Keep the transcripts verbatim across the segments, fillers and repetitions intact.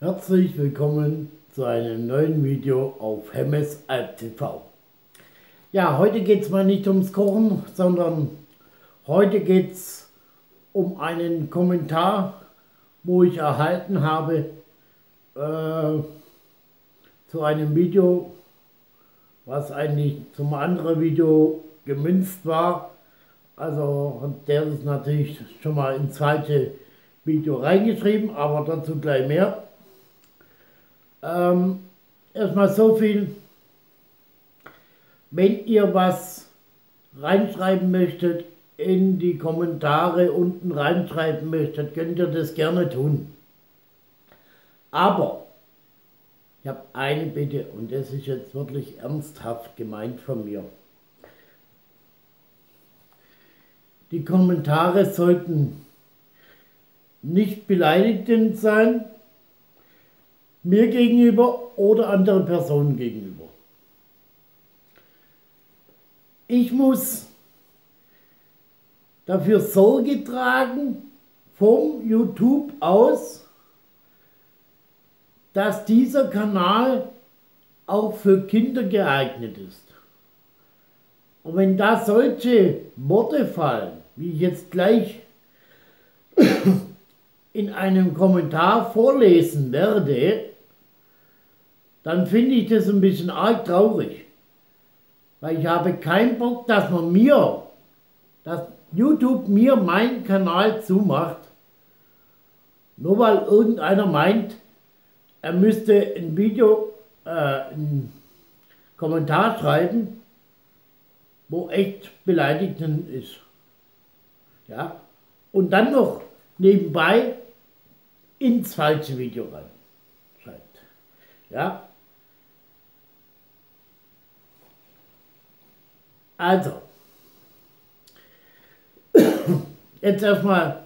Herzlich willkommen zu einem neuen Video auf Hemmes Alp T V. Ja, heute geht es mal nicht ums Kochen, sondern heute geht es um einen Kommentar, wo ich erhalten habe äh, zu einem Video, was eigentlich zum anderen Video gemünzt war. Also der ist natürlich schon mal ins zweite Video reingeschrieben, aber dazu gleich mehr. Ähm, erstmal so viel, wenn ihr was reinschreiben möchtet, in die Kommentare unten reinschreiben möchtet, könnt ihr das gerne tun. Aber ich habe eine Bitte und das ist jetzt wirklich ernsthaft gemeint von mir. Die Kommentare sollten nicht beleidigend sein, mir gegenüber oder anderen Personen gegenüber. Ich muss dafür Sorge tragen, vom YouTube aus, dass dieser Kanal auch für Kinder geeignet ist. Und wenn da solche Worte fallen, wie ich jetzt gleich in einem Kommentar vorlesen werde, dann finde ich das ein bisschen arg traurig. Weil ich habe keinen Bock, dass man mir, dass YouTube mir meinen Kanal zumacht, nur weil irgendeiner meint, er müsste ein Video, äh, einen Kommentar schreiben, wo echt beleidigend ist. Ja? Und dann noch nebenbei ins falsche Video rein schreibt. Ja? Also, jetzt erstmal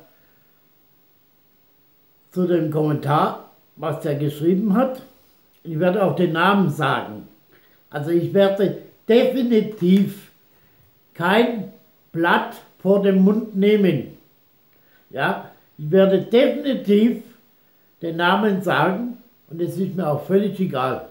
zu dem Kommentar, was der geschrieben hat. Ich werde auch den Namen sagen. Also ich werde definitiv kein Blatt vor den Mund nehmen. Ja, ich werde definitiv den Namen sagen und es ist mir auch völlig egal.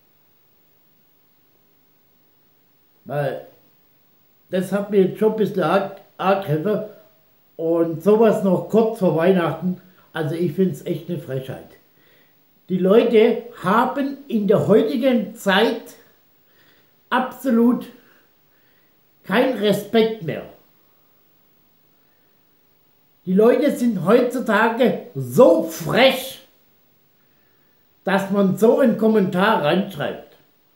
Weil das hat mir jetzt schon ein bisschen arg, arg geholfen und sowas noch kurz vor Weihnachten, also ich finde es echt eine Frechheit. Die Leute haben in der heutigen Zeit absolut keinen Respekt mehr. Die Leute sind heutzutage so frech, dass man so einen Kommentar reinschreibt.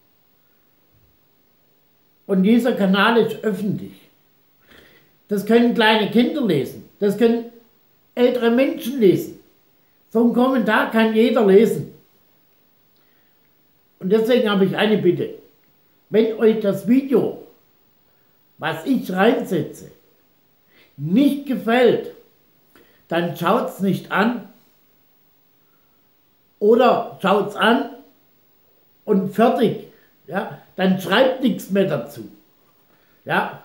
Und dieser Kanal ist öffentlich. Das können kleine Kinder lesen, das können ältere Menschen lesen. So einen Kommentar kann jeder lesen. Und deswegen habe ich eine Bitte. Wenn euch das Video, was ich reinsetze, nicht gefällt, dann schaut es nicht an oder schaut es an und fertig. Ja? Dann schreibt nichts mehr dazu. Ja?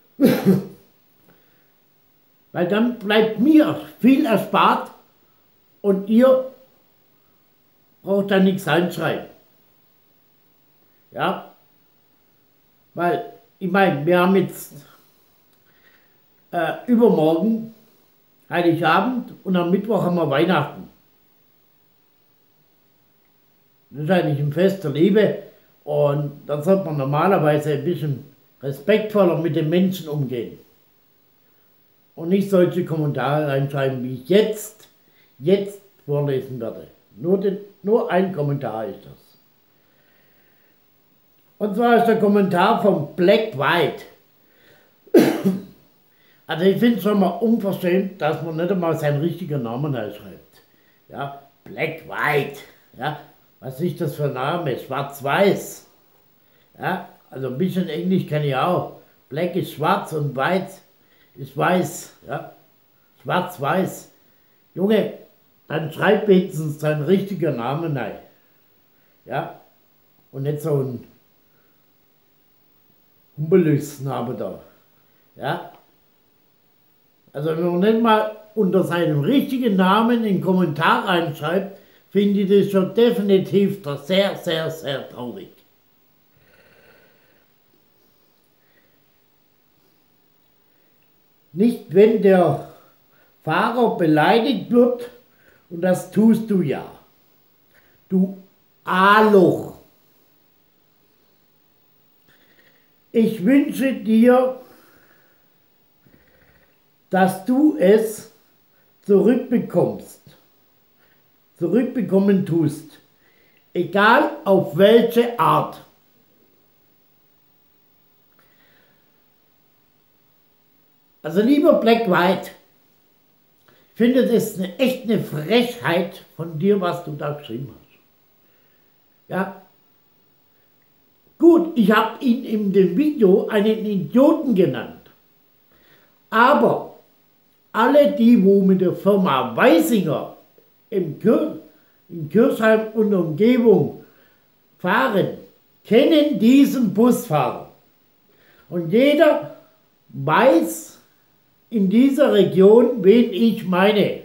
Weil dann bleibt mir viel erspart und ihr braucht dann nichts reinschreiben. Ja? Weil, ich meine, wir haben jetzt äh, übermorgen Heiligabend und am Mittwoch haben wir Weihnachten. Das ist eigentlich ein Fest der Liebe und da sollte man normalerweise ein bisschen respektvoller mit den Menschen umgehen. Und nicht solche Kommentare reinschreiben, wie ich jetzt, jetzt vorlesen werde. Nur, den, nur ein Kommentar ist das. Und zwar ist der Kommentar von Black White. Also ich finde es schon mal unverschämt, dass man nicht einmal seinen richtigen Namen schreibt. Ja, Black White. Ja, was ist das für ein Name? Schwarz-Weiß. Ja, also ein bisschen Englisch kann ich auch. Black ist schwarz und White ist weiß. Ja, Schwarz-Weiß. Junge, dann schreib wenigstens seinen richtigen Namen rein. Ja, und nicht so ein Humbelüs-Name da. Ja. Also wenn man nicht mal unter seinem richtigen Namen in den Kommentar reinschreibt, finde ich das schon definitiv sehr, sehr, sehr traurig. Nicht, wenn der Fahrer beleidigt wird, und das tust du ja. Du A-Loch. Ich wünsche dir, dass du es zurückbekommst, zurückbekommen tust, egal auf welche Art. Also lieber Black White, ich finde das eine, echt eine Frechheit von dir, was du da geschrieben hast. Ja. Gut, ich habe ihn in dem Video einen Idioten genannt. Aber alle die, wo mit der Firma Weisinger im Kir in Kirchheim und Umgebung fahren, kennen diesen Busfahrer. Und jeder weiß in dieser Region, wen ich meine.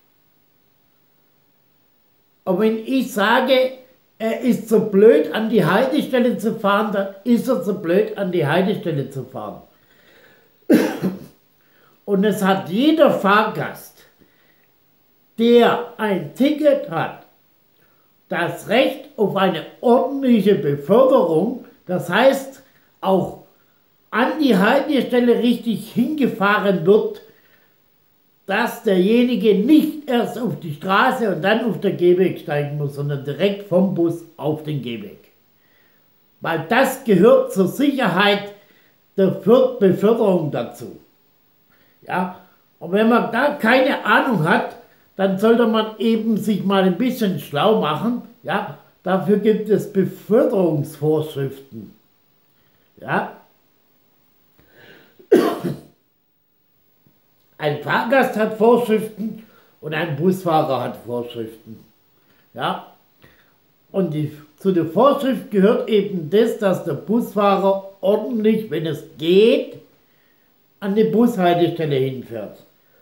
Und wenn ich sage, er ist so blöd, an die Haltestelle zu fahren, dann ist er so blöd, an die Haltestelle zu fahren. Und es hat jeder Fahrgast, der ein Ticket hat, das Recht auf eine ordentliche Beförderung, das heißt auch an die Haltestelle richtig hingefahren wird, dass derjenige nicht erst auf die Straße und dann auf den Gehweg steigen muss, sondern direkt vom Bus auf den Gehweg. Weil das gehört zur Sicherheit der Beförderung dazu. Ja, und wenn man da keine Ahnung hat, dann sollte man eben sich mal ein bisschen schlau machen. Ja, dafür gibt es Beförderungsvorschriften. Ja. Ein Fahrgast hat Vorschriften und ein Busfahrer hat Vorschriften. Ja. Und die, zu der Vorschrift gehört eben das, dass der Busfahrer ordentlich, wenn es geht, an die Bushaltestelle hinfährt.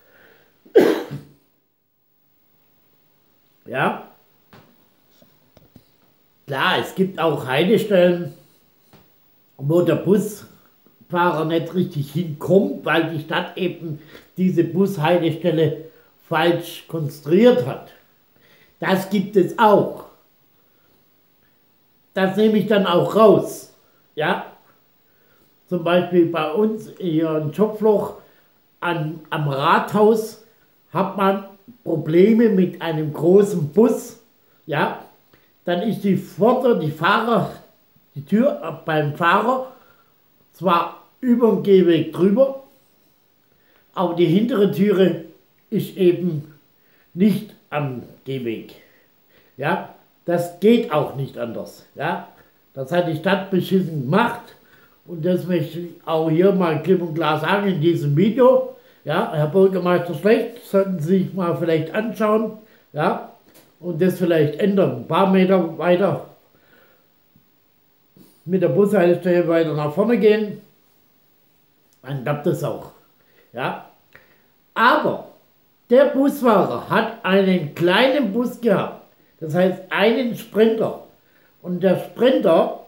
Ja. Klar, es gibt auch Haltestellen, wo der Busfahrer nicht richtig hinkommt, weil die Stadt eben diese Bushaltestelle falsch konstruiert hat. Das gibt es auch. Das nehme ich dann auch raus. Ja. Zum Beispiel bei uns hier in Schopfloch an, am Rathaus hat man Probleme mit einem großen Bus. Ja. Dann ist die Vorder-, die Fahrer, die Tür beim Fahrer zwar über den Gehweg drüber, aber die hintere Türe ist eben nicht am Gehweg. Ja, das geht auch nicht anders. Ja, das hat die Stadt beschissen gemacht und das möchte ich auch hier mal klipp und klar sagen in diesem Video. Ja, Herr Bürgermeister Schlecht, sollten Sie sich mal vielleicht anschauen. Ja, und das vielleicht ändern, ein paar Meter weiter mit der Bushaltestelle weiter nach vorne gehen, dann klappt das auch. Ja. Aber der Busfahrer hat einen kleinen Bus gehabt, das heißt einen Sprinter. Und der Sprinter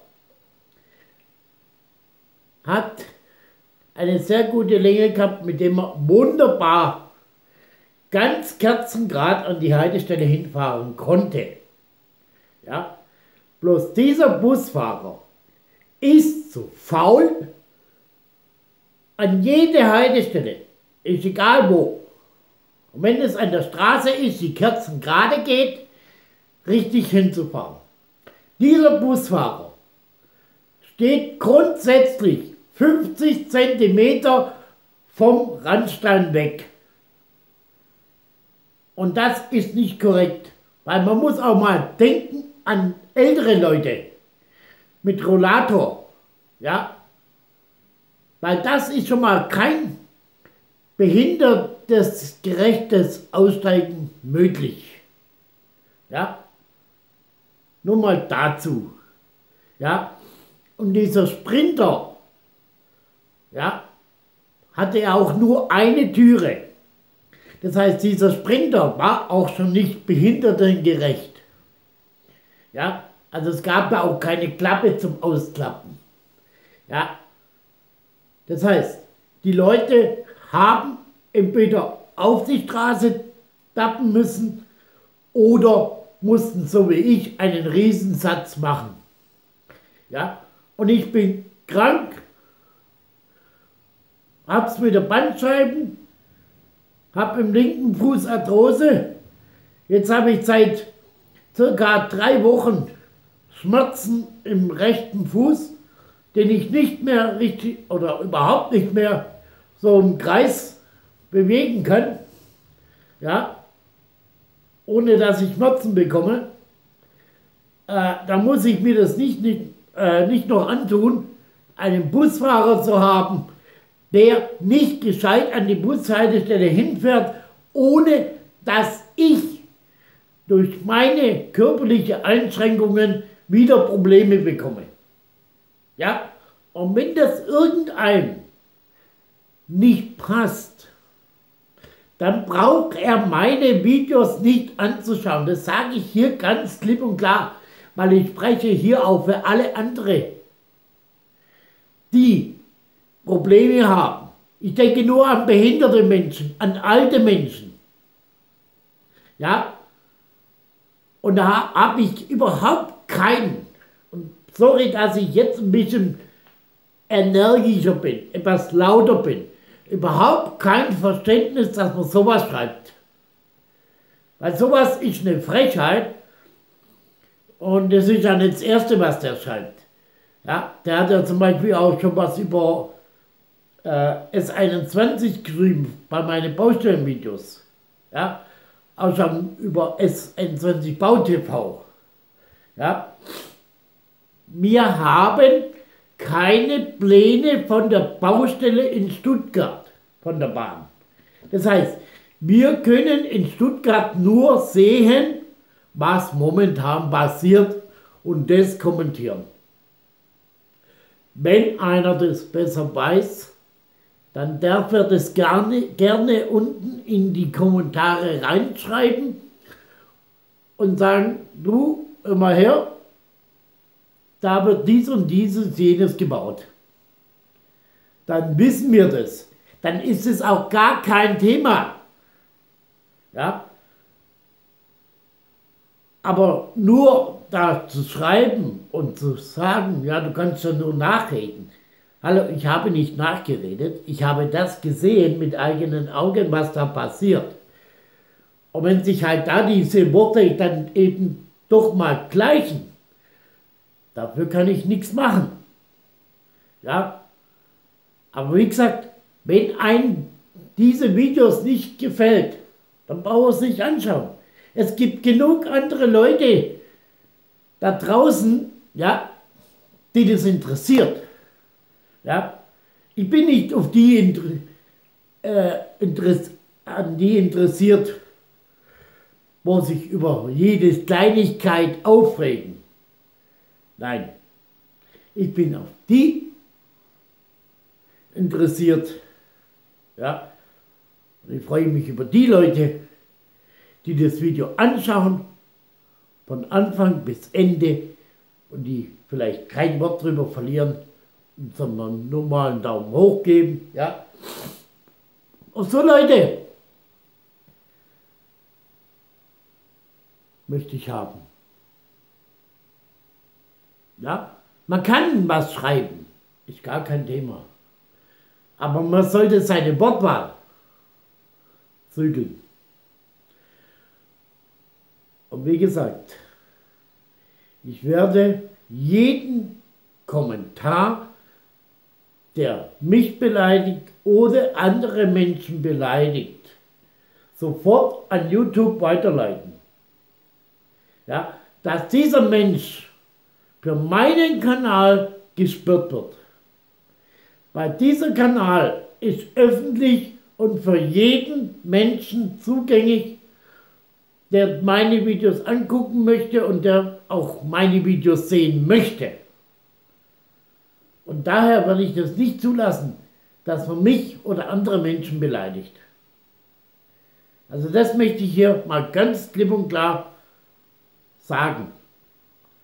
hat eine sehr gute Länge gehabt, mit dem er wunderbar ganz kerzengerad an die Haltestelle hinfahren konnte. Ja? Bloß dieser Busfahrer ist zu faul, an jede Haltestelle, ist egal wo, und wenn es an der Straße ist, die kerzengerade geht, richtig hinzufahren. Dieser Busfahrer steht grundsätzlich fünfzig Zentimeter vom Randstein weg. Und das ist nicht korrekt, weil man muss auch mal denken an ältere Leute mit Rollator, ja, weil das ist schon mal kein behindertes, gerechtes Aussteigen möglich, ja, nur mal dazu, ja, und dieser Sprinter, ja, hatte auch nur eine Türe. Das heißt, dieser Sprinter war auch schon nicht behindertengerecht. Ja, also es gab da auch keine Klappe zum Ausklappen. Ja, das heißt, die Leute haben entweder auf die Straße tappen müssen oder mussten, so wie ich, einen Riesensatz machen. Ja, und ich bin krank, hab's mit der Bandscheiben, hab im linken Fuß Arthrose. Jetzt habe ich seit circa drei Wochen Schmerzen im rechten Fuß, den ich nicht mehr richtig oder überhaupt nicht mehr so im Kreis bewegen kann, ja, ohne dass ich Schmerzen bekomme. Äh, da muss ich mir das nicht, nicht, äh, nicht noch antun, einen Busfahrer zu haben, der nicht gescheit an die Bushaltestelle hinfährt, ohne dass ich durch meine körperlichen Einschränkungen wieder Probleme bekomme. Ja? Und wenn das irgendeinem nicht passt, dann braucht er meine Videos nicht anzuschauen. Das sage ich hier ganz klipp und klar, weil ich spreche hier auch für alle anderen, die Probleme haben. Ich denke nur an behinderte Menschen, an alte Menschen. Ja? Und da habe ich überhaupt keinen, und sorry, dass ich jetzt ein bisschen energischer bin, etwas lauter bin, überhaupt kein Verständnis, dass man sowas schreibt. Weil sowas ist eine Frechheit und das ist ja nicht das Erste, was der schreibt. Ja, der hat ja zum Beispiel auch schon was über äh, S einundzwanzig geschrieben bei meinen Baustellenvideos. Ja, auch schon über S einundzwanzig Bau T V. Ja, wir haben keine Pläne von der Baustelle in Stuttgart, von der Bahn. Das heißt, wir können in Stuttgart nur sehen, was momentan passiert und das kommentieren. Wenn einer das besser weiß, dann darf er das gerne, gerne unten in die Kommentare reinschreiben und sagen, du, immer her, da wird dies und dieses, jenes gebaut. Dann wissen wir das. Dann ist es auch gar kein Thema. Ja? Aber nur da zu schreiben und zu sagen, ja, du kannst ja nur nachreden. Hallo, ich habe nicht nachgeredet. Ich habe das gesehen mit eigenen Augen, was da passiert. Und wenn sich halt da diese Worte dann eben doch mal gleichen, dafür kann ich nichts machen. Ja? Aber wie gesagt, wenn einem diese Videos nicht gefällt, dann braucht er es nicht anschauen. Es gibt genug andere Leute da draußen, ja, die das interessiert. Ja? Ich bin nicht auf die, Inter äh, Interess an die interessiert, wo sich über jede Kleinigkeit aufregen. Nein, ich bin auf die interessiert. Ja? Und ich freue mich über die Leute, die das Video anschauen, von Anfang bis Ende und die vielleicht kein Wort drüber verlieren, sondern nur mal einen Daumen hoch geben. Ja? Und so Leute möchte ich haben. Ja? Man kann was schreiben, ist gar kein Thema. Aber man sollte seine Wortwahl zügeln. Und wie gesagt, ich werde jeden Kommentar, der mich beleidigt oder andere Menschen beleidigt, sofort an YouTube weiterleiten. Ja, dass dieser Mensch für meinen Kanal gesperrt wird. Weil dieser Kanal ist öffentlich und für jeden Menschen zugänglich, der meine Videos angucken möchte und der auch meine Videos sehen möchte. Und daher werde ich das nicht zulassen, dass man mich oder andere Menschen beleidigt. Also das möchte ich hier mal ganz klipp und klar sagen.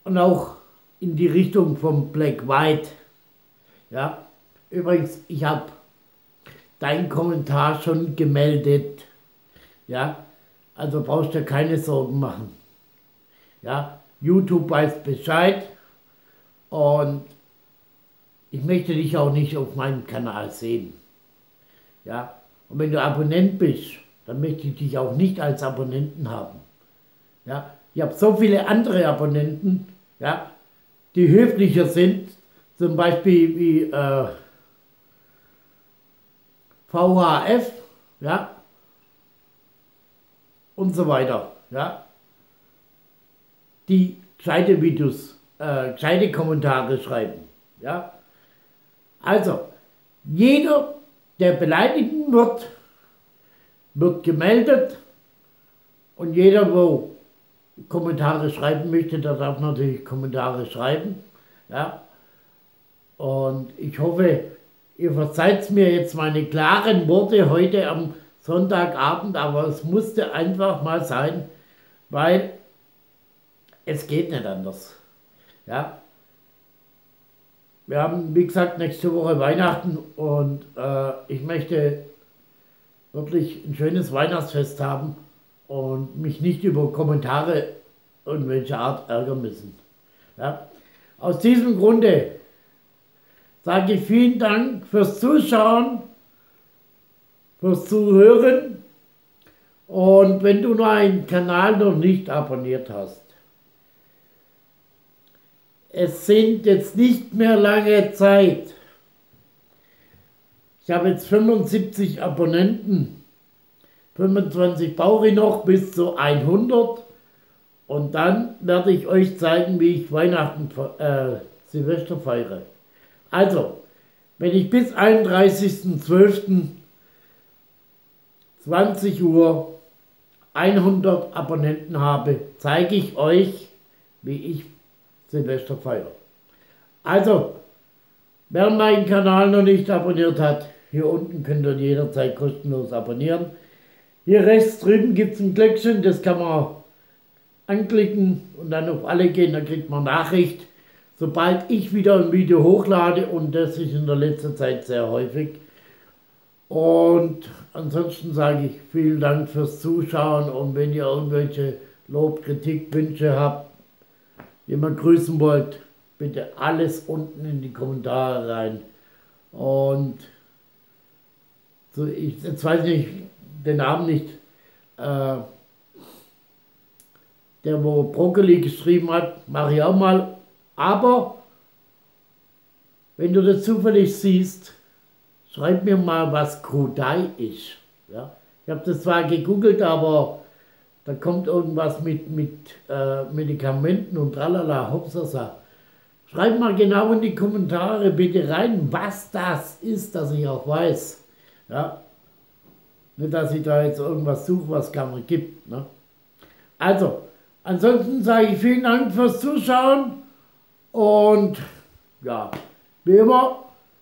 und auch in die Richtung vom Black White. Ja, übrigens, ich habe deinen Kommentar schon gemeldet. Ja, also brauchst du keine Sorgen machen. Ja, YouTube weiß Bescheid und ich möchte dich auch nicht auf meinem Kanal sehen. Ja, und wenn du Abonnent bist, dann möchte ich dich auch nicht als Abonnenten haben. Ja, ich habe so viele andere Abonnenten, ja, die höflicher sind, zum Beispiel wie äh, V H F, ja, und so weiter, ja, die gescheite Videos, äh, gescheite Kommentare schreiben, ja. Also, jeder, der beleidigen wird, wird gemeldet und jeder, wo Kommentare schreiben möchte, der darf natürlich Kommentare schreiben, ja. Und ich hoffe, ihr verzeiht mir jetzt meine klaren Worte heute am Sonntagabend, aber es musste einfach mal sein, weil es geht nicht anders. Ja. Wir haben, wie gesagt, nächste Woche Weihnachten und äh, ich möchte wirklich ein schönes Weihnachtsfest haben und mich nicht über Kommentare irgendwelcher Art ärgern müssen. Ja. Aus diesem Grunde sage ich vielen Dank fürs Zuschauen, fürs Zuhören und wenn du meinen Kanal noch nicht abonniert hast, es sind jetzt nicht mehr lange Zeit. Ich habe jetzt fünfundsiebzig Abonnenten, fünfundzwanzig brauche ich noch bis zu hundert und dann werde ich euch zeigen, wie ich Weihnachten, äh, Silvester feiere. Also, wenn ich bis einunddreißigsten zwölften zwanzig Uhr hundert Abonnenten habe, zeige ich euch, wie ich Silvester feiern. Also, wer meinen Kanal noch nicht abonniert hat, hier unten könnt ihr jederzeit kostenlos abonnieren. Hier rechts drüben gibt es ein Glöckchen, das kann man anklicken und dann auf alle gehen, dann kriegt man Nachricht, sobald ich wieder ein Video hochlade und das ist in der letzten Zeit sehr häufig. Und ansonsten sage ich vielen Dank fürs Zuschauen und wenn ihr irgendwelche Lob, Kritik, Wünsche habt, jemand grüßen wollt, bitte alles unten in die Kommentare rein. Und so, ich jetzt weiß nicht, den Namen nicht, äh, der wo Brokkoli geschrieben hat, mache ich auch mal. Aber wenn du das zufällig siehst, schreib mir mal, was Kudai ist. Ja? Ich habe das zwar gegoogelt, aber da kommt irgendwas mit, mit äh, Medikamenten und tralala, hopsasa. Schreibt mal genau in die Kommentare bitte rein, was das ist, dass ich auch weiß. Ja? Nicht, dass ich da jetzt irgendwas suche, was es gar nicht gibt. Ne? Also, ansonsten sage ich vielen Dank fürs Zuschauen und ja, wie immer,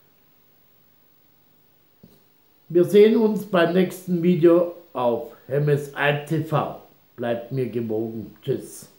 wir sehen uns beim nächsten Video auf Hemmes Alp T V. Bleibt mir gewogen. Tschüss.